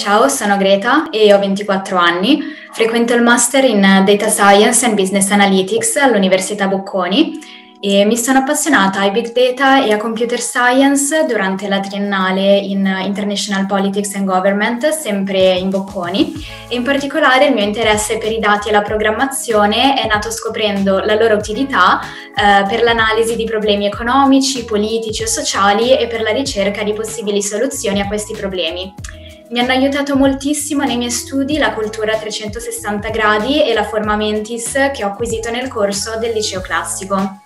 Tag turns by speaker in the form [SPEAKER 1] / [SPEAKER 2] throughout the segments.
[SPEAKER 1] Ciao, sono Greta e ho 24 anni. Frequento il Master in Data Science and Business Analytics all'Università Bocconi e mi sono appassionata ai Big Data e a Computer Science durante la triennale in International Politics and Government, sempre in Bocconi, e in particolare il mio interesse per i dati e la programmazione è nato scoprendo la loro utilità per l'analisi di problemi economici, politici o sociali e per la ricerca di possibili soluzioni a questi problemi. Mi hanno aiutato moltissimo nei miei studi la cultura a 360 gradi e la forma mentis che ho acquisito nel corso del liceo classico.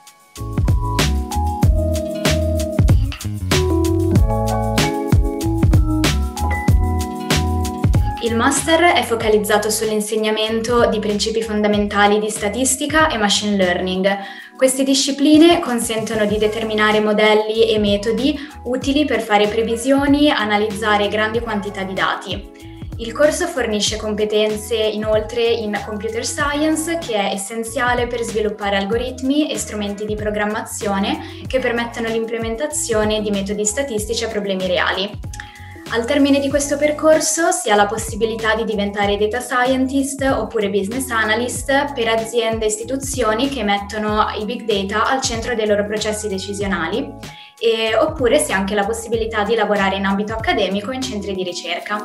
[SPEAKER 1] Il master è focalizzato sull'insegnamento di principi fondamentali di statistica e machine learning. Queste discipline consentono di determinare modelli e metodi utili per fare previsioni, analizzare grandi quantità di dati. Il corso fornisce competenze inoltre in computer science, che è essenziale per sviluppare algoritmi e strumenti di programmazione che permettono l'implementazione di metodi statistici a problemi reali. Al termine di questo percorso si ha la possibilità di diventare data scientist oppure business analyst per aziende e istituzioni che mettono i big data al centro dei loro processi decisionali, oppure si ha anche la possibilità di lavorare in ambito accademico in centri di ricerca.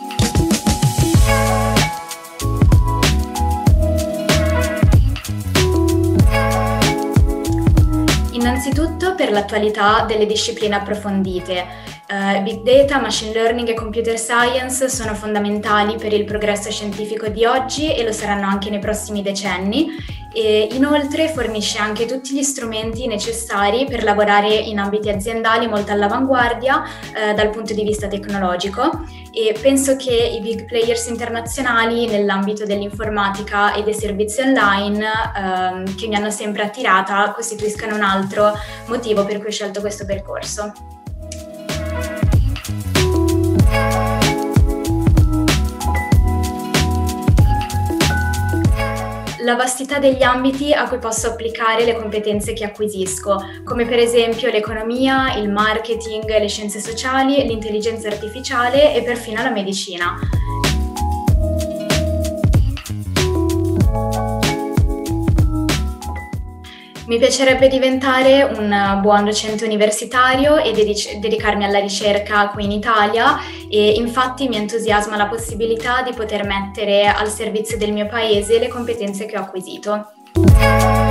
[SPEAKER 1] Innanzitutto per l'attualità delle discipline approfondite. Big Data, Machine Learning e Computer Science sono fondamentali per il progresso scientifico di oggi e lo saranno anche nei prossimi decenni. E inoltre fornisce anche tutti gli strumenti necessari per lavorare in ambiti aziendali molto all'avanguardia dal punto di vista tecnologico, e penso che i big players internazionali nell'ambito dell'informatica e dei servizi online che mi hanno sempre attirata costituiscano un altro motivo per cui ho scelto questo percorso. La vastità degli ambiti a cui posso applicare le competenze che acquisisco, come per esempio l'economia, il marketing, le scienze sociali, l'intelligenza artificiale e perfino la medicina. Mi piacerebbe diventare un buon docente universitario e dedicarmi alla ricerca qui in Italia, e infatti mi entusiasma la possibilità di poter mettere al servizio del mio paese le competenze che ho acquisito.